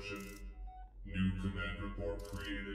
reception. New command report created.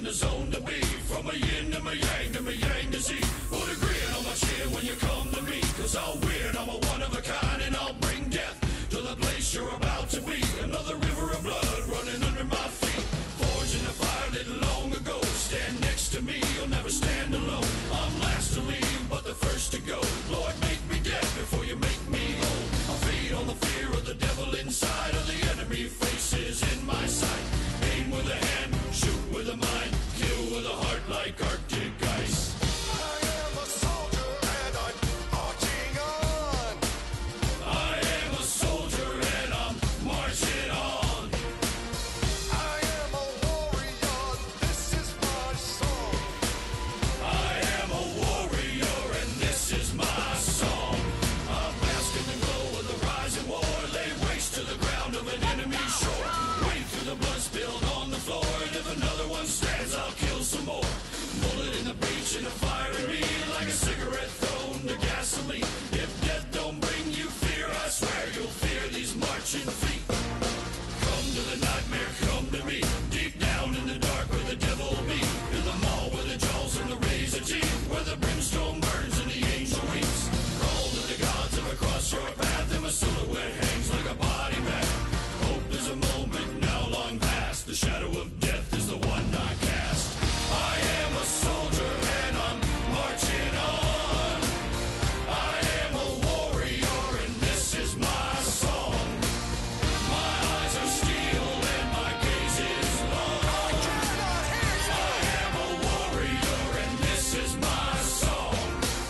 in the zone to be. From a yin to my yang to my yang to Z. Put a grin on my chin when you come to me. Cause I'll win, I'm a one of a kind, and I'll bring death to the place you're about to be. Another river of blood running under my feet. Forged in the fire lit long ago. Stand next to me, you'll never stand alone. I'm last to leave, but the first to go. Lord, make me dead before you make me whole. I'll feed on the fear of the devil inside of the enemy faces in my sight. Aim with a hand, shoot with a mind, kill with a heart like Arctic ice. I am a soldier and I'm marching on. I am a soldier and I'm marching on. I am a warrior, this is my song. I am a warrior and this is my song. I'm bask in the glow of the rising war. Lay waste to the ground of an enemy shore. Wade through the blood spilled on the floor. And if another one stands, I'll kill some more. Bullet in the breach and a fire in me. Like a cigarette thrown to gasoline. If death don't bring you fear, I swear you'll fear these marching feet. Come to the nightmare, come to me. Deep down in the dark where the devil be. In the mall where the jaws and the razor teeth. Where the brimstone burns and the angel weeps. Crawl to the gods of across your path. And my silhouette hangs like a body bag. Hope is a moment now long past. The shadow of death is the one I cast. I am a soldier and I'm marching on. I am a warrior and this is my song. My eyes are steel and my gaze is long. I am a warrior and this is my song.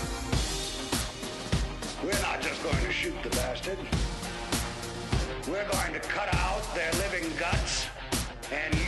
We're not just going to shoot the bastard. We're going to cut out their living guts and